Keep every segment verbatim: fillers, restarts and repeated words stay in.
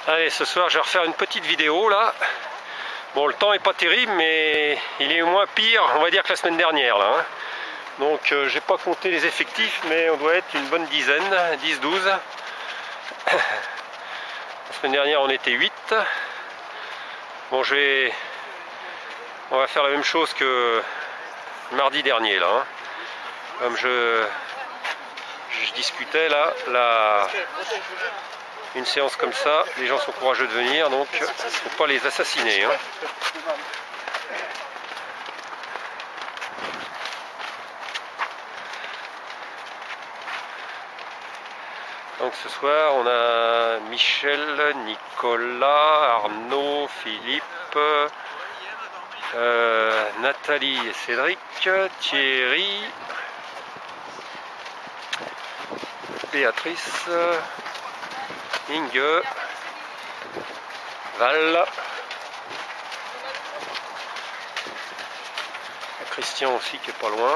Allez, ce soir je vais refaire une petite vidéo là. Bon, le temps est pas terrible, mais il est au moins pire, on va dire, que la semaine dernière là. Hein. Donc euh, j'ai pas compté les effectifs, mais on doit être une bonne dizaine, dix douze. La semaine dernière on était huit. Bon, je vais... On va faire la même chose que mardi dernier là. Hein. Comme je... je discutais là, la... une séance comme ça, les gens sont courageux de venir, donc il ne faut pas les assassiner. Hein. Donc ce soir, on a Michel, Nicolas, Arnaud, Philippe, euh, Nathalie et Cédric, Thierry, Béatrice, Inge, Val, Christian aussi qui est pas loin.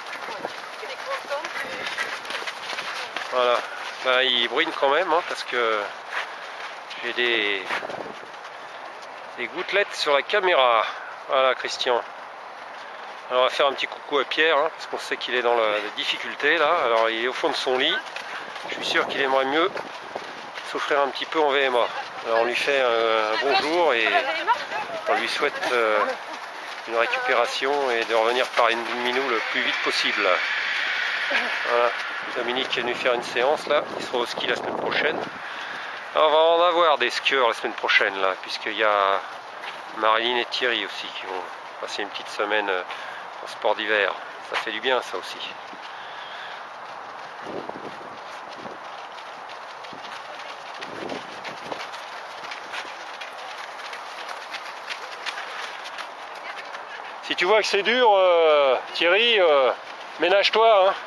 Voilà, ben, il brûle quand même hein, parce que j'ai des, des gouttelettes sur la caméra. Voilà Christian. Alors on va faire un petit coucou à Pierre hein, parce qu'on sait qu'il est dans la, la difficulté là. Alors il est au fond de son lit. Je suis sûr qu'il aimerait mieux s'offrir un petit peu en V M A. Alors on lui fait un, un bonjour et on lui souhaite euh, une récupération et de revenir par une minou le plus vite possible. Voilà, Dominique est venu faire une séance là, il sera au ski la semaine prochaine. Alors, on va en avoir des skieurs la semaine prochaine là, puisqu'il y a Marilyn et Thierry aussi qui vont passer une petite semaine en sport d'hiver. Ça fait du bien ça aussi. Si tu vois que c'est dur, euh, Thierry, euh, ménage-toi. Hein.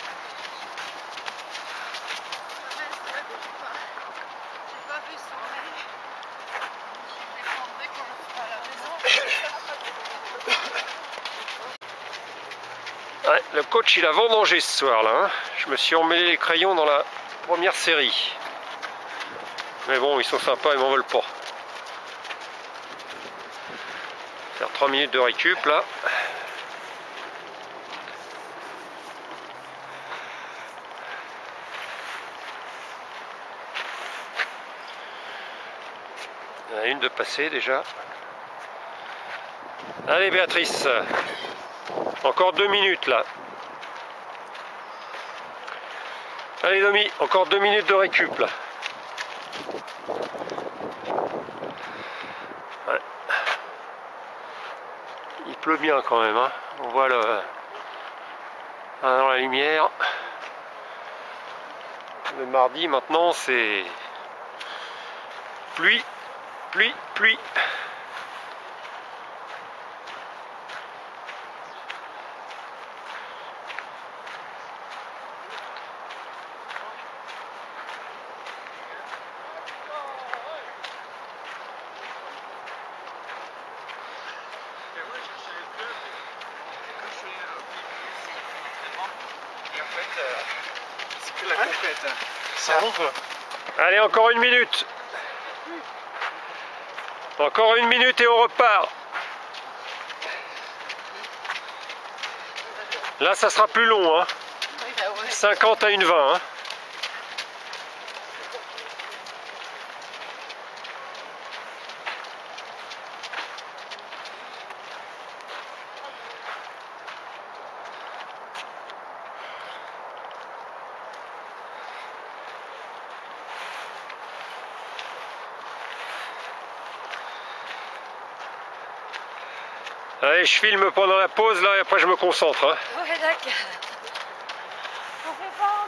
Ouais, le coach il a vendangé ce soir là. Hein. Je me suis emmêlé les crayons dans la première série. Mais bon, ils sont sympas, ils m'en veulent pas. Faire trois minutes de récup là. Il y en a une de passée déjà. Allez Béatrice. Encore deux minutes là. Allez Domi, encore deux minutes de récup là. Ouais. Il pleut bien quand même, hein. On voit le... Ah, dans la lumière. Le mardi maintenant c'est pluie, pluie, pluie. Allez, encore une minute. Encore une minute et on repart. Là, ça sera plus long. Hein. cinquante à une vingt. Hein. Allez, je filme pendant la pause là et après je me concentre. Hein. Ouais, d'accord. On fait pas,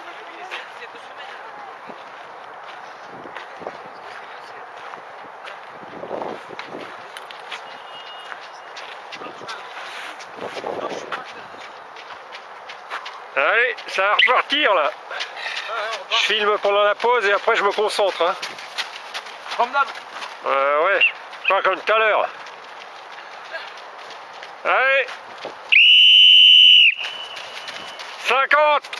Allez, ça va repartir là. Je filme pendant la pause et après je me concentre. Hein. Promenade. Euh, ouais, pas comme tout à l'heure. Allez, cinquante.